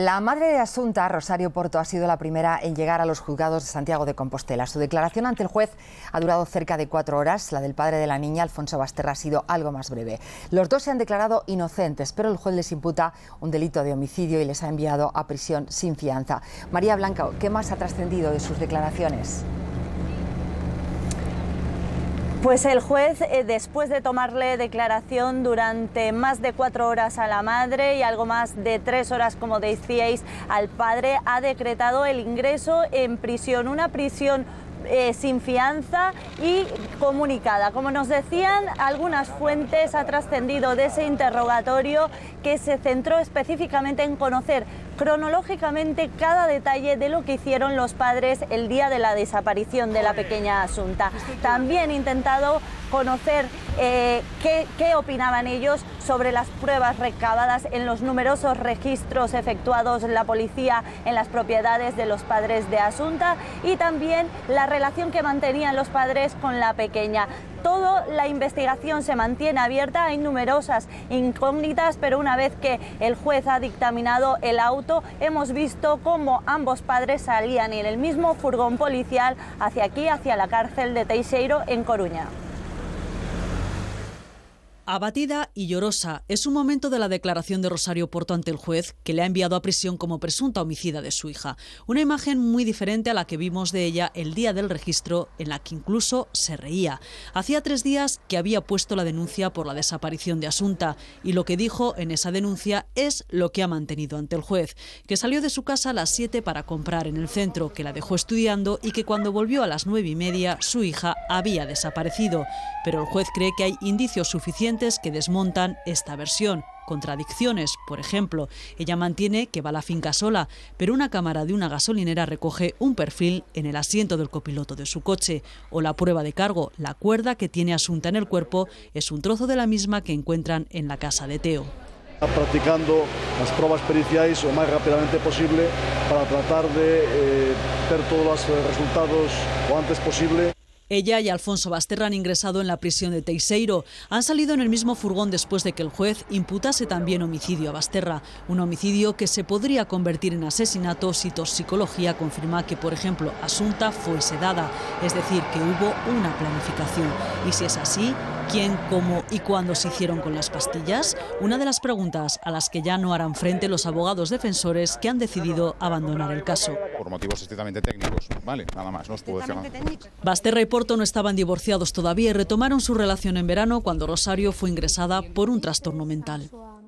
La madre de Asunta, Rosario Porto, ha sido la primera en llegar a los juzgados de Santiago de Compostela. Su declaración ante el juez ha durado cerca de 4 horas. La del padre de la niña, Alfonso Basterra, ha sido algo más breve. Los dos se han declarado inocentes, pero el juez les imputa un delito de homicidio y les ha enviado a prisión sin fianza. María Blanca, ¿qué más ha trascendido de sus declaraciones? Pues el juez, después de tomarle declaración durante más de 4 horas a la madre y algo más de 3 horas, como decíais, al padre, ha decretado el ingreso en prisión, una prisión sin fianza y comunicada. Como nos decían algunas fuentes, ha trascendido de ese interrogatorio que se centró específicamente en conocer cronológicamente cada detalle de lo que hicieron los padres el día de la desaparición de la pequeña Asunta. También he intentado conocer qué opinaban ellos sobre las pruebas recabadas en los numerosos registros efectuados la policía en las propiedades de los padres de Asunta y también la relación que mantenían los padres con la pequeña. Toda la investigación se mantiene abierta, hay numerosas incógnitas, pero una vez que el juez ha dictaminado el auto, hemos visto cómo ambos padres salían en el mismo furgón policial hacia aquí, hacia la cárcel de Teixeiro, en Coruña. Abatida y llorosa es un momento de la declaración de Rosario Porto ante el juez, que le ha enviado a prisión como presunta homicida de su hija. Una imagen muy diferente a la que vimos de ella el día del registro, en la que incluso se reía. Hacía 3 días que había puesto la denuncia por la desaparición de Asunta, y lo que dijo en esa denuncia es lo que ha mantenido ante el juez, que salió de su casa a las 7 para comprar en el centro, que la dejó estudiando y que cuando volvió a las 9:30 su hija había desaparecido. Pero el juez cree que hay indicios suficientes que desmontan esta versión. Contradicciones, por ejemplo, ella mantiene que va a la finca sola, pero una cámara de una gasolinera recoge un perfil en el asiento del copiloto de su coche. O la prueba de cargo, la cuerda que tiene Asunta en el cuerpo, es un trozo de la misma que encuentran en la casa de Teo. Practicando las pruebas periciais lo más rápidamente posible para tratar de ver todos los resultados lo antes posible. Ella y Alfonso Basterra han ingresado en la prisión de Teixeiro. Han salido en el mismo furgón después de que el juez imputase también homicidio a Basterra. Un homicidio que se podría convertir en asesinato si toxicología confirma que, por ejemplo, Asunta fue sedada. Es decir, que hubo una planificación. Y si es así, ¿quién, cómo y cuándo se hicieron con las pastillas? Una de las preguntas a las que ya no harán frente los abogados defensores que han decidido abandonar el caso. Por motivos estrictamente técnicos, vale, nada más, no os puedo decir nada. Basterra y Porto no estaban divorciados todavía y retomaron su relación en verano cuando Rosario fue ingresada por un trastorno mental.